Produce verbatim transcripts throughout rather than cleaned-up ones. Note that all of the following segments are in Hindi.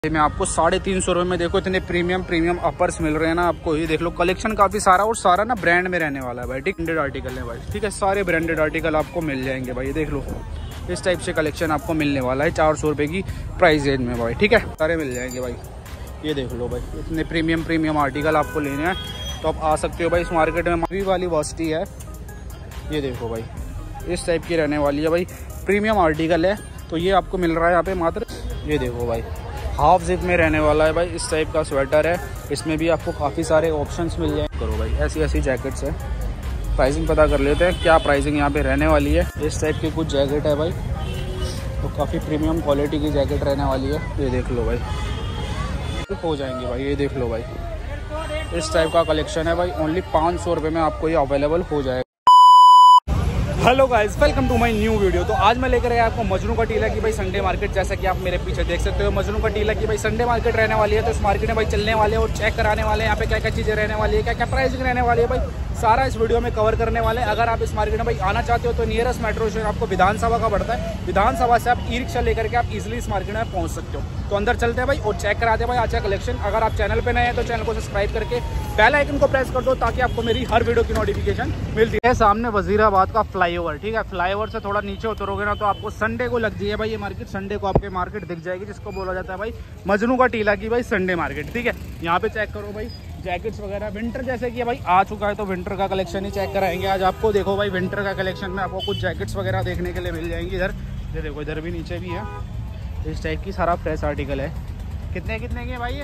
मैं आपको साढ़े तीन सौ रुपये में देखो इतने प्रीमियम प्रीमियम अपर्स मिल रहे हैं ना आपको। ये देख लो कलेक्शन काफ़ी सारा और सारा ना ब्रांड में रहने वाला है भाई। ठीक, ब्रांडेड आर्टिकल है भाई। ठीक है, सारे ब्रांडेड आर्टिकल आपको मिल जाएंगे भाई। ये देख लो इस टाइप से कलेक्शन आपको मिलने वाला है चार सौ रुपये की प्राइस रेंज में भाई। ठीक है, सारे मिल जाएंगे भाई। ये देख लो भाई इतने प्रीमियम प्रीमियम आर्टिकल आपको लेने हैं तो आप आ सकते हो भाई इस मार्केट में। अभी वाली वर्सिटी है, ये देखो भाई इस टाइप की रहने वाली है भाई। प्रीमियम आर्टिकल है तो ये आपको मिल रहा है यहाँ पे मात्र, ये देखो भाई हाफ जिप में रहने वाला है भाई। इस टाइप का स्वेटर है, इसमें भी आपको काफ़ी सारे ऑप्शंस मिल जाएंगे। करो भाई ऐसी ऐसी जैकेट्स है। प्राइसिंग पता कर लेते हैं क्या प्राइसिंग यहाँ पे रहने वाली है। इस टाइप की कुछ जैकेट है भाई, तो काफ़ी प्रीमियम क्वालिटी की जैकेट रहने वाली है। ये देख लो भाई हो जाएंगे भाई। ये देख लो भाई इस टाइप का कलेक्शन है भाई। ओनली पाँच सौ रुपये में आपको ये अवेलेबल हो जाएगा। Hello guys, welcome to my new video. तो आज मैं लेकर आया आपको मजनू का टीला की भाई संडे मार्केट। जैसा कि आप मेरे पीछे देख सकते हो मजनू का टीला की भाई संडे मार्केट रहने वाली है। तो इस मार्केट में भाई चलने वाले और चेक कराने वाले हैं यहाँ पे क्या क्या चीज़ें रहने वाली है, क्या क्या प्राइसिंग रहने वाली है भाई, सारा इस वीडियो में कवर करने वाले हैं। अगर आप इस मार्केट में भाई आना चाहते हो तो नियरेस्ट मेट्रो स्टेशन आपको विधानसभा का पड़ता है। विधानसभा से आप ई रिक्शा लेकर के आप इजिली इस मार्केट में पहुंच सकते हो। तो अंदर चलते हैं भाई और चेक कराते हैं भाई अच्छा कलेक्शन। अगर आप चैनल पे नए हैं तो चैनल को सब्सक्राइब करके बेल आइकन को प्रेस कर दो ताकि आपको मेरी हर वीडियो की नोटिफिकेशन मिलती है। सामने वजीराबाद का फ्लाईओवर, ठीक है, फ्लाईओवर से थोड़ा नीचे उतरोगे ना तो आपको संडे को लग जाइए भाई ये मार्केट। संडे को आपके मार्केट दिख जाएगी जिसको बोला जाता है भाई मजनू का टीला की भाई संडे मार्केट। ठीक है, यहाँ पे चेक करो भाई जैकेट्स वगैरह विंटर जैसे कि भाई आ चुका है तो विंटर का कलेक्शन ही चेक कराएंगे आज आपको। देखो भाई विंटर का कलेक्शन में आपको कुछ जैकेट्स वगैरह देखने के लिए मिल जाएंगी। इधर ये देखो, इधर भी नीचे भी है इस टाइप की सारा फ्रेश आर्टिकल है। कितने कितने की है भाई? ये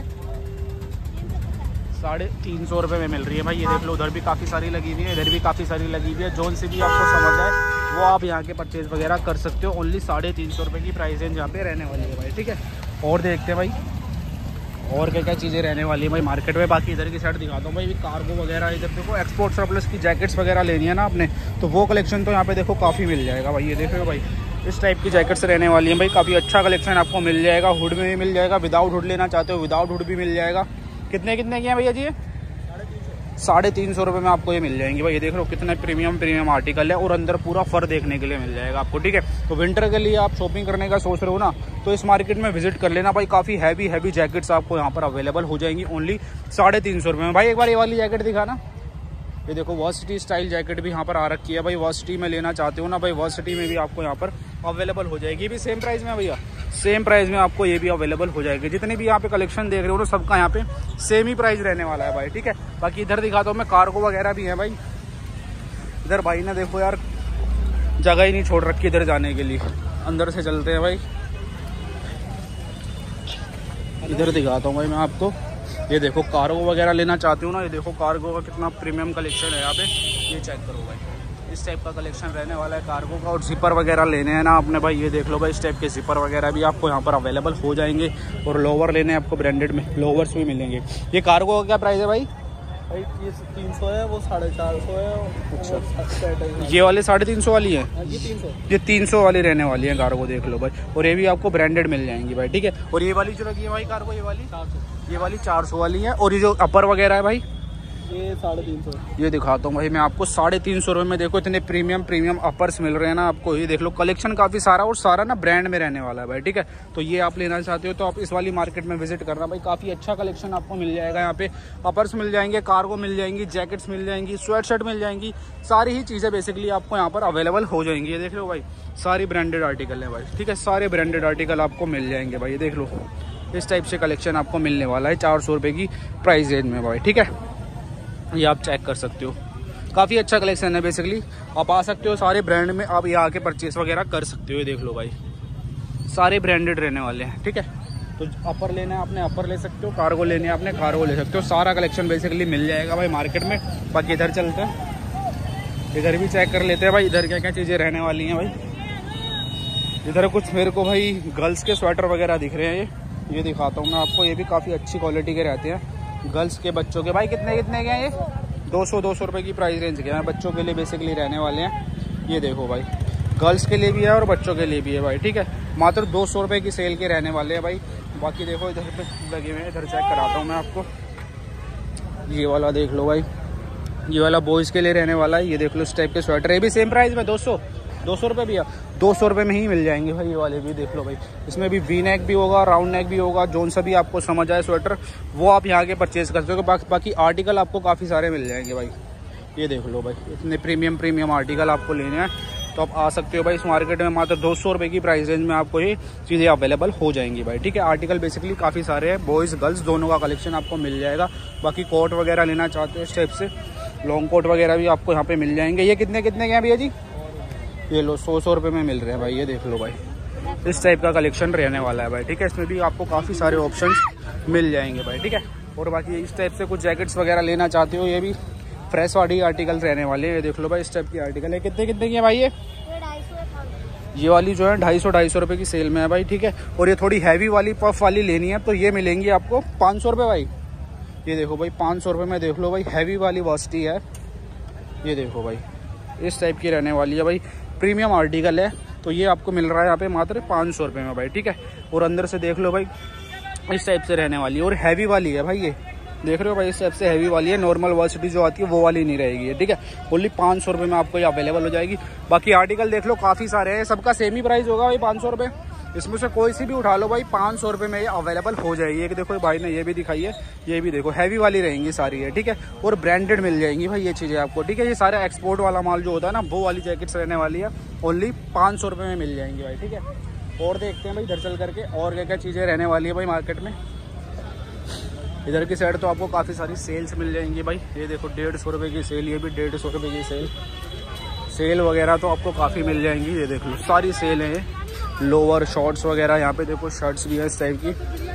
साढ़े तीन सौ रुपये में मिल रही है भाई। ये देख लो उधर भी काफ़ी सारी लगी हुई है, इधर भी काफ़ी सारी लगी हुई है। जोन से भी आपको समझ आए वो आप यहाँ के परचेज वगैरह कर सकते हो। ओनली साढ़े तीन सौ रुपये की प्राइस रेंज यहाँ पे रहने वाली है भाई। ठीक है, और देखते हैं भाई और क्या क्या चीज़ें रहने वाली है भाई मार्केट में। बाकी इधर की साइड दिखाता हूँ भाई कार्गो वगैरह। इधर देखो एक्सपोर्ट सरप्लस की जैकेट्स वगैरह लेनी है ना आपने तो वो कलेक्शन तो यहाँ पे देखो काफ़ी मिल जाएगा भाई। ये देख रहे हो भाई इस टाइप की जैकेट्स रहने वाली है भाई। काफ़ी अच्छा कलेक्शन आपको मिल जाएगा। हुड में भी मिल जाएगा, विदाउट हुड लेना चाहते हो विदाउट हुड भी मिल जाएगा। कितने कितने की है भैया जी? साढ़े तीन सौ रुपये में आपको ये मिल जाएंगी भाई। ये देख लो कितने प्रीमियम प्रीमियम आर्टिकल है और अंदर पूरा फर देखने के लिए मिल जाएगा आपको। ठीक है, तो विंटर के लिए आप शॉपिंग करने का सोच रहे हो ना तो इस मार्केट में विजिट कर लेना भाई। काफ़ी हैवी हैवी जैकेट्स आपको यहाँ पर अवेलेबल हो जाएंगी ओनली साढ़े तीन सौ रुपये में भाई। एक बार ये वाली जैकेट दिखाना। ये देखो वर्सिटी स्टाइल जैकेट भी यहाँ पर आ रखी है भाई। वर्सिटी में लेना चाहते हो ना भाई, वर्सिटी में भी आपको यहाँ पर अवेलेबल हो जाएगी। ये भी सेम प्राइस में भैया, सेम प्राइस में आपको ये भी अवेलेबल हो जाएगी। जितने भी यहाँ पे कलेक्शन देख रहे हो ना सबका यहाँ पे सेम ही प्राइस रहने वाला है भाई। ठीक है, बाकी इधर दिखाता हूँ मैं कार्गो वगैरह भी है भाई। इधर भाई ने देखो यार जगह ही नहीं छोड़ रखी इधर जाने के लिए। अंदर से चलते हैं भाई, इधर दिखाता हूँ भाई मैं आपको। ये देखो कार्गो वगैरह लेना चाहते हो ना, ये देखो कार्गो का कितना प्रीमियम कलेक्शन है यहाँ पे। ये चेक करो भाई इस टाइप का कलेक्शन रहने वाला है कार्गो का। और जिपर वगैरह लेने हैं ना आपने भाई, ये देख लो भाई इस टाइप के जिपर वगैरह भी आपको यहाँ पर अवेलेबल हो जाएंगे। और लोवर लेने हैं आपको ब्रांडेड में, लोवर्स भी मिलेंगे। ये कार्गो का क्या प्राइस है भाई? भाई ये तीन सौ है, वो साढ़े चार सौ है। अच्छा, ये वाले साढ़े तीन सौ वाली है, ये तीन सौ ये तीन सौ वाली रहने वाली है कार्गो। देख लो भाई, और ये भी आपको ब्रांडेड मिल जाएंगी भाई। ठीक है, और ये वाली जो लगी है भाई कार्गो, ये वाली चार सौ, ये वाली चार सौ वाली है। और ये जो अपर वगैरह है भाई ये साढ़े तीन सौ। ये दिखाता हूँ भाई मैं आपको साढ़े तीन सौ रुपये में देखो इतने प्रीमियम प्रीमियम अपर्स मिल रहे हैं ना आपको। ये देख लो कलेक्शन काफ़ी सारा और सारा ना ब्रांड में रहने वाला है भाई। ठीक है, तो ये आप लेना चाहते हो तो आप इस वाली मार्केट में विजिट करना भाई। काफ़ी अच्छा कलेक्शन आपको मिल जाएगा यहाँ पे। अपर्स मिल जाएंगे, कार्गो मिल जाएंगी, जैकेट्स मिल जाएंगी, स्वेट शर्ट मिल जाएंगी, सारी ही चीज़ें बेसिकली आपको यहाँ पर अवेलेबल हो जाएंगी। ये देख लो भाई सारी ब्रांडेड आर्टिकल है भाई। ठीक है, सारे ब्रांडेड आर्टिकल आपको मिल जाएंगे भाई। ये देख लो इस टाइप से कलेक्शन आपको मिलने वाला है चार सौ रुपये की प्राइस रेंज में भाई। ठीक है, ये आप चेक कर सकते हो, काफ़ी अच्छा कलेक्शन है बेसिकली। आप आ सकते हो सारे ब्रांड में, आप यहाँ आके परचेस वगैरह कर सकते हो। ये देख लो भाई सारे ब्रांडेड रहने वाले हैं। ठीक है, तो अपर लेना है आपने अपर ले सकते हो, कार्गो लेने आपने कार्गो ले सकते हो। सारा कलेक्शन बेसिकली मिल जाएगा भाई मार्केट में। बाकी इधर चलते हैं, इधर भी चेक कर लेते हैं भाई इधर क्या क्या चीज़ें रहने वाली हैं भाई। इधर कुछ मेरे को भाई गर्ल्स के स्वेटर वगैरह दिख रहे हैं। ये ये दिखाता हूँ मैं आपको। ये भी काफ़ी अच्छी क्वालिटी के रहते हैं गर्ल्स के, बच्चों के भाई। कितने कितने के हैं ये? दो सौ दो सौ रुपये की प्राइस रेंज के हैं, बच्चों के लिए बेसिकली रहने वाले हैं। ये देखो भाई गर्ल्स के लिए भी है और बच्चों के लिए भी है भाई। ठीक है, मात्र दो सौ रुपये की सेल के रहने वाले हैं भाई। बाकी देखो इधर पे लगे हुए हैं, इधर चेक कराता हूँ मैं आपको। ये वाला देख लो भाई, ये वाला बॉयज़ के लिए रहने वाला है। ये देख लो इस टाइप के स्वेटर, ये भी सेम प्राइस में दो सौ दो सौ रुपये भैया, दो सौ रुपये में ही मिल जाएंगे भाई ये वाले भी। देख लो भाई, इसमें भी वी नेक भी होगा, राउंड नेक भी होगा, जोन सा भी आपको समझ आए स्वेटर वो आप यहाँ के परचेज़ कर सकते हो। बाकी बाकी आर्टिकल आपको काफ़ी सारे मिल जाएंगे भाई। ये देख लो भाई, इतने प्रीमियम प्रीमियम आर्टिकल आपको लेने हैं तो आप आ सकते हो भाई। इस मार्केट में मात्र दो सौ रुपये की प्राइस रेंज में आपको ये चीज़ें अवेलेबल हो जाएंगी भाई, ठीक है। आर्टिकल बेसिकली काफ़ी सारे हैं, बॉयज़ गर्ल्स दोनों का कलेक्शन आपको मिल जाएगा। बाकी कोट वगैरह लेना चाहते हो इस टाइप से, लॉन्ग कोट वगैरह भी आपको यहाँ पे मिल जाएंगे। ये कितने कितने के हैं भैया जी? ये लो सौ सौ रुपये में मिल रहे हैं भाई। ये देख लो भाई, इस टाइप का कलेक्शन रहने वाला है भाई, ठीक है। इसमें भी आपको काफ़ी सारे ऑप्शन मिल जाएंगे भाई, ठीक है। और बाकी इस टाइप से कुछ जैकेट्स वगैरह लेना चाहते हो, ये भी फ्रेश वाली आर्टिकल रहने वाले हैं। ये देख लो भाई, इस टाइप की आर्टिकल है। कितने कितने की है भाई? ये ये वाली जो है ढाई सौ ढाई सौ रुपये की सेल में है भाई, ठीक है। और ये थोड़ी हैवी वाली पफ वाली लेनी है तो ये मिलेंगी आपको पाँच सौ रुपये भाई। ये देखो भाई, पाँच सौ रुपये में देख लो भाई, हैवी वाली वास्टी है। ये देखो भाई, इस टाइप की रहने वाली है भाई, प्रीमियम आर्टिकल है तो ये आपको मिल रहा है यहाँ पे मात्र पाँच सौ रुपये में भाई, ठीक है। और अंदर से देख लो भाई, इस टाइप से रहने वाली है और हैवी वाली है भाई। ये देख रहे हो भाई, इस टाइप से हैवी वाली है, नॉर्मल वास्टी जो आती है वो वाली नहीं रहेगी, ठीक है। ओनली पाँच सौ रुपये में आपको ये अवेलेबल हो जाएगी। बाकी आर्टिकल देख लो काफ़ी सारे हैं, सबका सेम ही प्राइस होगा भाई, पाँच सौ रुपये। इसमें से कोई सी भी उठा लो भाई, पाँच सौ रुपये में ये अवेलेबल हो जाएगी। एक देखो भाई ने ये भी दिखाई है, ये भी देखो हैवी वाली रहेंगी सारी है, ठीक है। और ब्रांडेड मिल जाएंगी भाई ये चीज़ें आपको, ठीक है। ये सारा एक्सपोर्ट वाला माल जो होता है ना, वो वाली जैकेट्स रहने वाली है, ओनली पाँच सौ रुपये में मिल जाएंगी भाई, ठीक है। और देखते हैं भाई इधर चल करके और क्या क्या चीज़ें रहने वाली है भाई मार्केट में। इधर की साइड तो आपको काफ़ी सारी सेल्स मिल जाएंगी भाई। ये देखो डेढ़ सौ रुपये की सेल, ये भी डेढ़ सौ रुपये की सेल। सेल वगैरह तो आपको काफ़ी मिल जाएंगी। ये देख लो सारी सेल है, लोअर शॉर्ट्स वगैरह, यहाँ पे देखो शर्ट्स भी है इस टाइप की,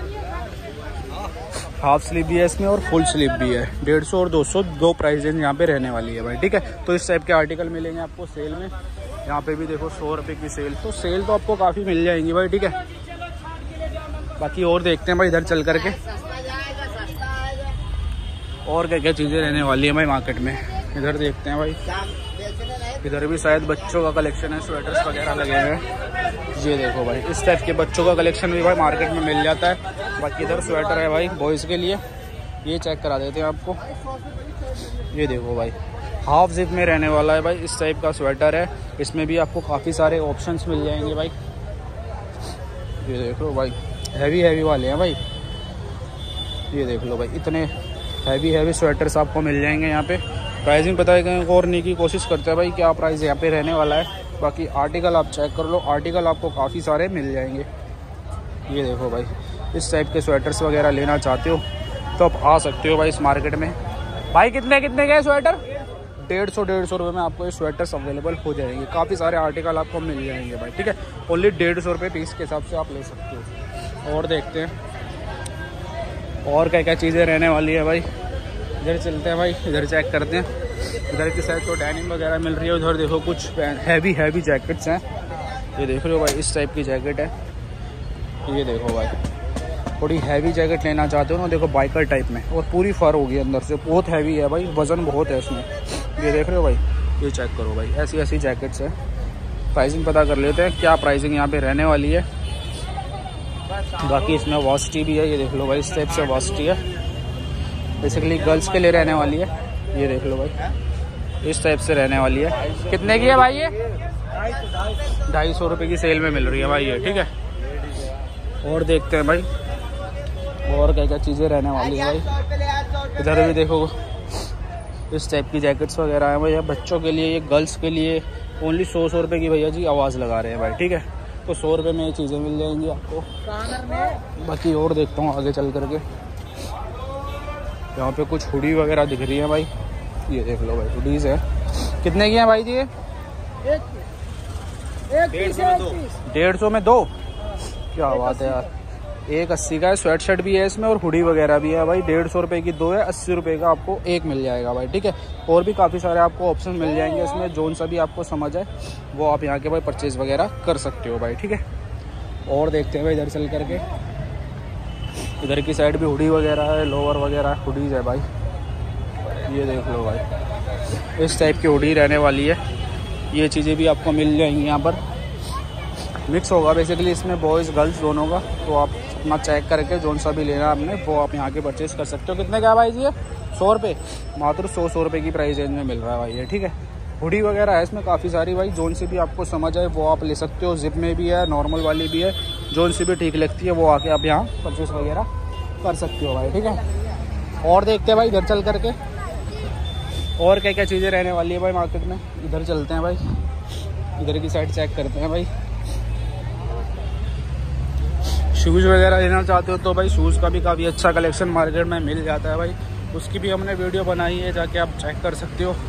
हाफ स्लीव भी है इसमें और फुल स्लीव भी है। डेढ़ सौ और दो सौ दो प्राइस रेंज यहाँ पे रहने वाली है भाई, ठीक है। तो इस टाइप के आर्टिकल मिलेंगे आपको सेल में। यहाँ पे भी देखो सौ रुपये की सेल, तो सेल तो आपको काफ़ी मिल जाएंगी भाई, ठीक है। बाकी और देखते हैं भाई इधर चल करके और क्या क्या चीज़ें रहने वाली है भाई मार्केट में। इधर देखते हैं भाई, इधर भी शायद बच्चों का कलेक्शन है, स्वेटर्स वगैरह लगे हुए हैं। ये देखो भाई, इस टाइप के बच्चों का कलेक्शन भी भाई मार्केट में मिल जाता है। बाकी इधर स्वेटर है भाई बॉयज़ के लिए, ये चेक करा देते हैं आपको। ये देखो भाई, हाफ जिप में रहने वाला है भाई, इस टाइप का स्वेटर है। इसमें भी आपको काफ़ी सारे ऑप्शंस मिल जाएंगे भाई। ये देख लो भाई, हैवी हैवी वाले हैं भाई। ये देख लो भाई, इतने हैवी हैवी स्वेटर्स आपको मिल जाएंगे यहाँ पे। प्राइसिंग पता है कहीं और नहीं की कोशिश करते हैं भाई, क्या प्राइस यहाँ पे रहने वाला है। बाकी आर्टिकल आप चेक कर लो, आर्टिकल आपको काफ़ी सारे मिल जाएंगे। ये देखो भाई, इस टाइप के स्वेटर्स वगैरह लेना चाहते हो तो आप आ सकते हो भाई इस मार्केट में। भाई कितने कितने के स्वेटर? डेढ़ सौ डेढ़ सौ रुपये में आपको ये स्वेटर्स अवेलेबल हो जाएंगे। काफ़ी सारे आर्टिकल आपको मिल जाएंगे भाई, ठीक है। ओनली डेढ़ सौ रुपये पीस के हिसाब से आप ले सकते हो। और देखते हैं और क्या क्या चीज़ें रहने वाली है भाई। इधर चलते हैं भाई, इधर चेक करते हैं। इधर की साइड तो डेनिम वगैरह मिल रही है। उधर देखो कुछ हैवी हैवी जैकेट्स हैं, ये देख रहे हो भाई, इस टाइप की जैकेट है। ये देखो भाई, थोड़ी हैवी जैकेट लेना चाहते हो ना, देखो बाइकर टाइप में, और पूरी फर होगी अंदर से, बहुत हैवी है भाई, वजन बहुत है इसमें। ये देख रहे हो भाई, ये चेक करो भाई, ऐसी ऐसी जैकेट्स है। प्राइसिंग पता कर लेते हैं क्या प्राइसिंग यहाँ पे रहने वाली है। बाकी इसमें वास्टी भी है, ये देख लो भाई, इस टाइप से वास्टी है, बेसिकली गर्ल्स के लिए रहने वाली है। ये देख लो भाई, इस टाइप से रहने वाली है। कितने की है भाई ये? ढाई सौ रुपये की सेल में मिल रही है भाई ये, ठीक है। और देखते हैं भाई और क्या क्या चीज़ें रहने वाली है भाई। इधर भी देखो इस टाइप की जैकेट्स वगैरह है भैया, बच्चों के लिए, ये गर्ल्स के लिए ओनली सौ सौ रुपये की भैया जी आवाज़ लगा रहे हैं भाई, ठीक है। तो सौ रुपये में ये चीज़ें मिल जाएंगी आपको। बाकी और देखता हूँ आगे चल करके, यहाँ पे कुछ हुडी वगैरह दिख रही है भाई। ये देख लो भाई, हुडीज़ है। कितने की हैं भाई जी ये? डेढ़ सौ में दो, क्या बात है यार। एक अस्सी का है, स्वेट शर्ट भी है इसमें और हुडी वगैरह भी है भाई। डेढ़ सौ रुपये की दो है, अस्सी रुपये का आपको एक मिल जाएगा भाई, ठीक है। और भी काफ़ी सारे आपको ऑप्शन मिल जाएंगे इसमें, जोन सा भी आपको समझ आए वो आप यहाँ के भाई परचेज़ वगैरह कर सकते हो भाई, ठीक है। और देखते हैं भाई इधर चल करके, इधर की साइड भी हुडी वगैरह है, लोअर वगैरह हुडीज़ है भाई। ये देख लो भाई, इस टाइप की हुडी रहने वाली है। ये चीज़ें भी आपको मिल जाएंगी यहाँ पर। मिक्स होगा बेसिकली इसमें बॉयज़ गर्ल्स दोनों का, तो आप अपना चेक करके जोन सा भी लेना आपने वो आप यहाँ के परचेज़ कर सकते हो। कितने का भाई जी ये? सौ रुपये, मात्र सौ सौ रुपये की प्राइस रेंज में मिल रहा है भाई ये, ठीक है। हुडी वगैरह है इसमें काफ़ी सारी भाई, जोन से भी आपको समझ आए वो आप ले सकते हो। जिप में भी है, नॉर्मल वाली भी है, जोन से भी ठीक लगती है वो आके आप यहाँ परचेस वगैरह कर सकते हो भाई, ठीक है। और देखते हैं भाई इधर चल करके और क्या क्या चीज़ें रहने वाली है भाई मार्केट में। इधर चलते हैं भाई, इधर की साइड चेक करते हैं भाई। शूज़ वगैरह लेना चाहते हो तो भाई शूज़ का भी काफ़ी अच्छा कलेक्शन मार्केट में मिल जाता है भाई, उसकी भी हमने वीडियो बनाई है, जाके आप चेक कर सकते हो।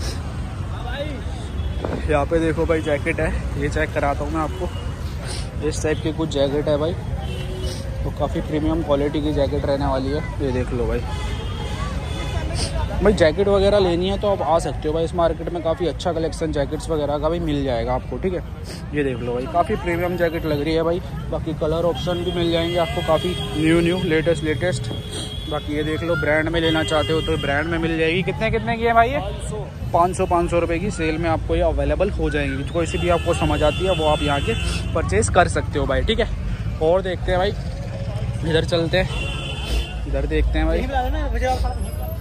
यहाँ पे देखो भाई जैकेट है, ये चेक कराता हूँ मैं आपको। इस टाइप की कुछ जैकेट है भाई, तो काफ़ी प्रीमियम क्वालिटी की जैकेट रहने वाली है। ये देख लो भाई। भाई जैकेट वगैरह लेनी है तो आप आ सकते हो भाई, इस मार्केट में काफ़ी अच्छा कलेक्शन जैकेट्स वगैरह का भी मिल जाएगा आपको, ठीक है। ये देख लो भाई, काफ़ी प्रीमियम जैकेट लग रही है भाई। बाकी कलर ऑप्शन भी मिल जाएंगे आपको काफ़ी न्यू न्यू लेटेस्ट लेटेस्ट। बाकी ये देख लो, ब्रांड में लेना चाहते हो तो ब्रांड में मिल जाएगी। कितने कितने की है भाई ये? पाँच सौ पाँच सौ रुपये की सेल में आपको ये अवेलेबल हो जाएंगी। कोई सी भी आपको समझ आती है वो आप यहाँ के परचेज़ कर सकते हो भाई, ठीक है। और देखते हैं भाई, इधर चलते हैं, इधर देखते हैं भाई।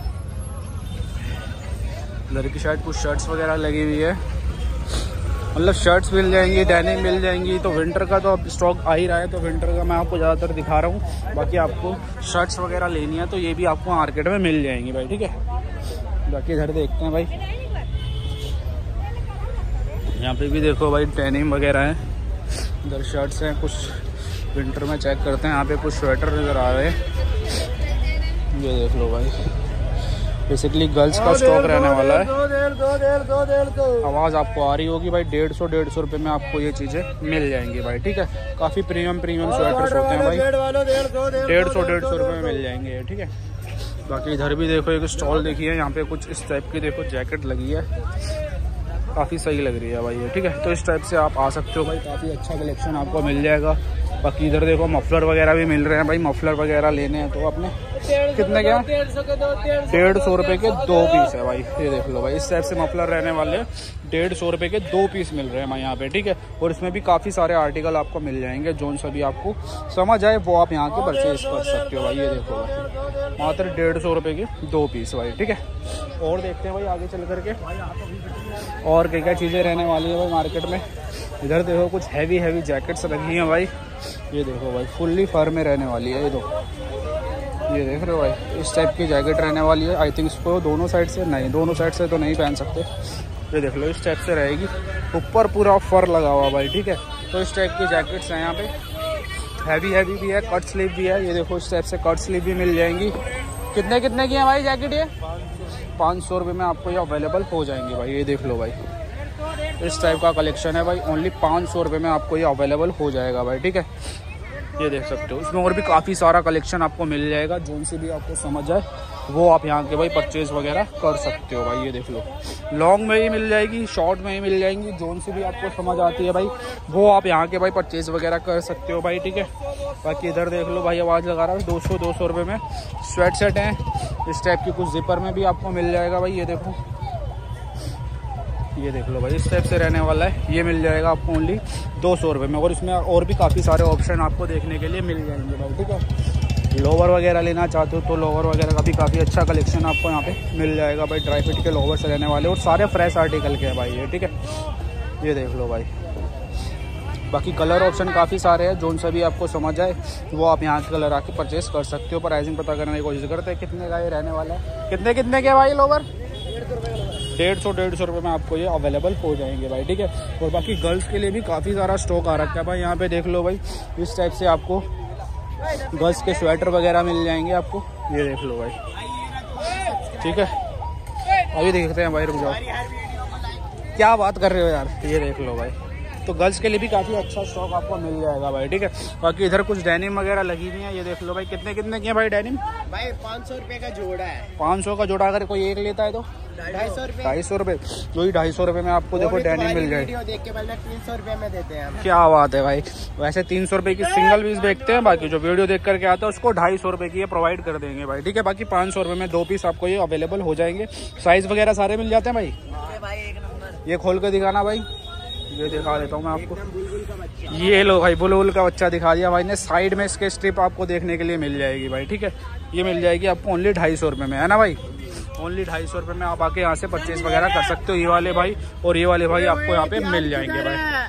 इधर की शायद कुछ शर्ट्स वगैरह लगी हुई है, मतलब शर्ट्स मिल जाएंगी, डेनिम मिल जाएंगी। तो विंटर का तो अब स्टॉक आ ही रहा है, तो विंटर का मैं आपको ज़्यादातर दिखा रहा हूँ। बाकी आपको शर्ट्स वगैरह लेनी है तो ये भी आपको मार्केट में मिल जाएंगी भाई, ठीक है। बाकी इधर देखते हैं भाई, यहाँ पे भी देखो भाई डेनिम वगैरह है। इधर शर्ट्स हैं कुछ, विंटर में चेक करते हैं। यहाँ पे कुछ स्वेटर नज़र आ रहे हैं, ये देख लो भाई। बेसिकली गर्ल्स का स्टॉक रहने वाला है। आवाज़ आपको आ रही होगी भाई। डेढ़ सौ डेढ़ सौ रुपये में आपको ये चीज़ें मिल जाएंगी भाई, ठीक है। काफ़ी प्रीमियम प्रीमियम स्वेटर्स होते हैं भाई, डेढ़ सौ डेढ़ सौ रुपये में मिल जाएंगे, ठीक है। बाकी इधर भी देखो एक स्टॉल देखिए, यहाँ पे कुछ इस टाइप की देखो जैकेट लगी है, काफ़ी सही लग रही है भाई ये, ठीक है। तो इस टाइप से आप आ सकते हो भाई, काफ़ी अच्छा कलेक्शन आपको मिल जाएगा। बाकी इधर देखो मफलर वगैरह भी मिल रहे हैं भाई। मफलर वगैरह लेने हैं तो अपने कितने क्या डेढ़ सौ रुपये के दो पीस है भाई। ये देख लो भाई, इस टाइप से मफलर रहने वाले हैं। डेढ़ सौ रुपये के दो पीस मिल रहे हैं भाई यहाँ पे, ठीक है। और इसमें भी काफ़ी सारे आर्टिकल आपको मिल जाएंगे, जोन सभी आपको समझ आए वो आप यहाँ के परचेज कर सकते हो भाई। ये देखो भाई, मात्र डेढ़ सौ रुपये के दो पीस भाई, ठीक है। और देखते हैं भाई आगे चल करके और क्या क्या चीज़ें रहने वाली है भाई मार्केट में। इधर देखो कुछ हैवी हैवी जैकेट्स रखी हैं भाई। ये देखो भाई, फुल्ली फर में रहने वाली है ये दो, ये देख रहे हो भाई, इस टाइप की जैकेट रहने वाली है। आई थिंक इसको दोनों साइड से नहीं, दोनों साइड से तो नहीं पहन सकते। ये देख लो, इस टाइप से रहेगी, ऊपर पूरा फर लगा हुआ भाई, ठीक है। तो इस टाइप की जैकेट्स हैं यहाँ पे, हैवी हैवी भी है, कट स्लीव भी है। ये देखो इस टाइप से कट स्लीव भी मिल जाएंगी। कितने कितने की है भाई जैकेट? ये पाँच सौ रुपये में आपको ये अवेलेबल हो जाएंगी भाई। ये देख लो भाई, इस टाइप का कलेक्शन है भाई, ओनली पाँच सौ रुपये में आपको ये अवेलेबल हो जाएगा भाई, ठीक है। ये देख सकते हो, इसमें और भी काफ़ी सारा कलेक्शन आपको मिल जाएगा, जोन से भी आपको समझ आए वो आप यहाँ के भाई परचेज वगैरह कर सकते हो भाई। ये देख लो, लॉन्ग में ही मिल जाएगी, शॉर्ट में ही मिल जाएंगी, जोन से भी आपको समझ आती है भाई वो आप यहाँ के भाई परचेज वगैरह कर सकते हो भाई, ठीक है। बाकी इधर देख लो भाई, आवाज़ लगा रहा है, दो सौ दो सौ रुपये में स्वेट शर्ट हैं इस टाइप की, कुछ जिपर में भी आपको मिल जाएगा भाई। ये देखो, ये देख लो भाई, इस टाइप से रहने वाला है, ये मिल जाएगा आपको ओनली दो सौ रुपये में। और इसमें और भी काफ़ी सारे ऑप्शन आपको देखने के लिए मिल जाएंगे भाई, ठीक है। लोवर वगैरह लेना चाहते हो तो लोवर वगैरह का भी काफ़ी अच्छा कलेक्शन आपको यहाँ पे मिल जाएगा भाई। ड्राई फिट के लोवर्स रहने वाले और सारे फ्रेश आर्टिकल के हैं भाई ये, ठीक है। ये देख लो भाई, बाकी कलर ऑप्शन काफ़ी सारे हैं, जोन सा भी आपको समझ आए वो आप यहाँ के कलर आके परचेस कर सकते हो। प्राइसिंग पता करने की कोशिश करते हैं कितने का ये रहने वाला है। कितने कितने के भाई लोवर? डेढ़ सौ डेढ़ सौ रुपये में आपको ये अवेलेबल हो जाएंगे भाई, ठीक है। और बाकी गर्ल्स के लिए भी काफ़ी सारा स्टॉक आ रखा है भाई। यहाँ पे देख लो भाई, इस टाइप से आपको गर्ल्स के स्वेटर वगैरह मिल जाएंगे आपको। ये देख लो भाई, ठीक है। अभी देखते हैं भाई, रुक जाओ, क्या बात कर रहे हो यार। ये देख लो भाई, तो गर्ल्स के लिए भी काफ़ी अच्छा स्टॉक आपको मिल जाएगा भाई, ठीक है। बाकी इधर कुछ डेनिम वगैरह लगी हुई है, ये देख लो भाई। कितने कितने की है भाई डेनिम? भाई पाँच सौ रुपये का जोड़ा है। पाँच सौ का जोड़ा, अगर कोई एक लेता है तो ढाई सौ रुपये ढाई सौ रुपये जो ही ढाई सौ रुपये में आपको देखो डेनिम मिल जाएगी। देख के पहले तीन सौ रुपये में देते हैं। क्या बात है भाई, वैसे तीन सौ रुपये की सिंगल पीस बेचते हैं, बाकी जो वीडियो देख करके आता है उसको ढाई सौ रुपये की ये प्रोवाइड कर देंगे भाई, ठीक है। बाकी पाँच सौ रुपये में दो पीस आपको ये अवेलेबल हो जाएंगे। साइज वगैरह सारे मिल जाते हैं भाई। ये खोल के दिखाना भाई, ये दिखा देता हूँ मैं आपको। ये लो भाई, बुलबुल का बच्चा दिखा दिया भाई ने। साइड में इसके स्ट्रिप आपको देखने के लिए मिल जाएगी भाई, ठीक है। ये मिल जाएगी आपको ओनली ढाई सौ रुपये में, है ना भाई। ओनली ढाई सौ रुपये में आप आके यहाँ से परचेज वगैरह कर सकते हो। ये वाले भाई और ये वाले भाई आपको यहाँ पे मिल जाएंगे भाई।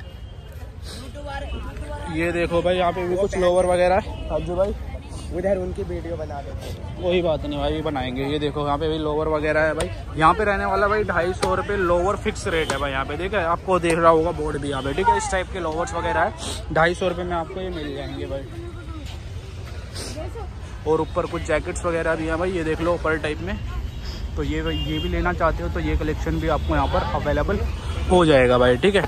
ये देखो भाई यहाँ पे भी कुछ लोवर वगैरह है। हाँ जी भाई, उधर उनकी वीडियो बना देते हैं। कोई बात नहीं भाई, बनाएंगे। ये देखो यहाँ पे भी लोवर वगैरह है भाई। यहाँ पे रहने वाला भाई ढाई सौ रुपये लोवर फिक्स रेट है भाई। यहाँ पे ठीक है, आपको देख रहा होगा बोर्ड भी यहाँ पे, ठीक है। इस टाइप के लोवर्स वगैरह है, ढाई सौ रुपये में आपको ये मिल जाएंगे भाई। और ऊपर कुछ जैकेट्स वगैरह भी हैं भाई, ये देख लो ऊपर टाइप में। तो ये ये भी लेना चाहते हो तो ये कलेक्शन भी आपको यहाँ पर अवेलेबल हो जाएगा भाई, ठीक है।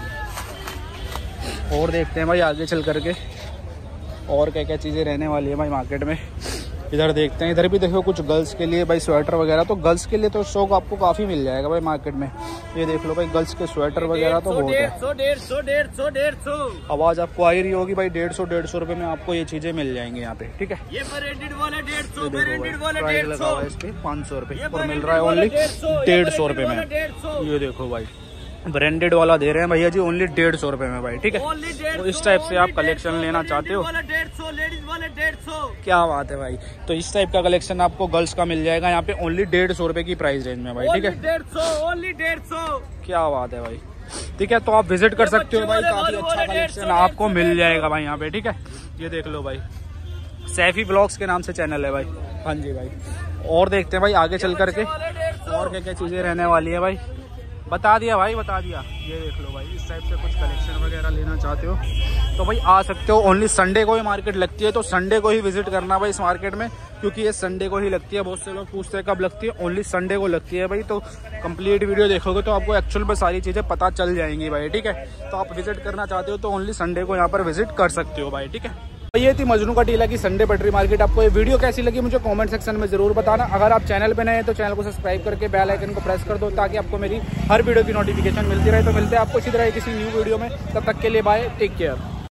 और देखते हैं भाई आगे चल करके और क्या क्या चीज़ें रहने वाली है भाई मार्केट में। इधर देखते हैं, इधर भी देखो कुछ गर्ल्स के लिए भाई स्वेटर वगैरह। तो गर्ल्स के लिए तो स्टॉक आपको काफ़ी मिल जाएगा भाई मार्केट में। ये देख लो भाई गर्ल्स के स्वेटर वगैरह तो बहुत है। डेढ़ सौ डेढ़ सौ डेढ़ सौ आवाज़ आपको आ ही रही होगी भाई। डेढ़ सौ डेढ़ सौ रुपये में आपको ये चीज़ें मिल जाएंगी यहाँ पे, ठीक है। ये ब्रांडेड वाला डेढ़ सौ, ब्रांडेड वाला डेढ़ सौ, इस पे पाँच सौ रुपये और मिल रहा है ओनली डेढ़ सौ रुपये में। ये देखो भाई ब्रांडेड वाला दे रहे हैं भैया जी ओनली डेढ़ सौ रुपये में भाई, ठीक है। तो इस टाइप से आप कलेक्शन लेना चाहते हो, क्या बात है भाई। तो इस टाइप का कलेक्शन आपको गर्ल्स का मिल जाएगा यहाँ पे ओनली डेढ़ सौ रुपये की प्राइस रेंज में भाई, ठीक है। डेढ़ सौ ओनली डेढ़ सौ, क्या बात है भाई, ठीक है। तो आप विजिट कर सकते हो भाई, काफी अच्छा कलेक्शन आपको मिल जाएगा भाई यहाँ पे, ठीक है। ये देख लो भाई, सैफी ब्लॉग्स के नाम से चैनल है भाई। हाँ जी भाई, और देखते हैं भाई आगे चल करके और क्या क्या चीजें रहने वाली है भाई। बता दिया भाई, बता दिया। ये देख लो भाई, इस टाइप से कुछ कलेक्शन वगैरह लेना चाहते हो तो भाई आ सकते हो। ओनली संडे को ही मार्केट लगती है, तो संडे को ही विजिट करना भाई इस मार्केट में, क्योंकि ये संडे को ही लगती है। बहुत से लोग पूछते हैं कब लगती है, ओनली संडे को लगती है भाई। तो कंप्लीट वीडियो देखोगे तो आपको एक्चुअल में सारी चीज़ें पता चल जाएंगी भाई, ठीक है। तो आप विजिट करना चाहते हो तो ओनली संडे को यहाँ पर विजिट कर सकते हो भाई, ठीक है। ये थी मजनू का टीला की संडे पटरी मार्केट। आपको ये वीडियो कैसी लगी मुझे कमेंट सेक्शन में जरूर बताना। अगर आप चैनल पे नए हैं तो चैनल को सब्सक्राइब करके बेल आइकन को प्रेस कर दो, ताकि आपको मेरी हर वीडियो की नोटिफिकेशन मिलती रहे। तो मिलते हैं आपको इसी तरह किसी न्यू वीडियो में, तब तक के लिए बाय, टेक केयर।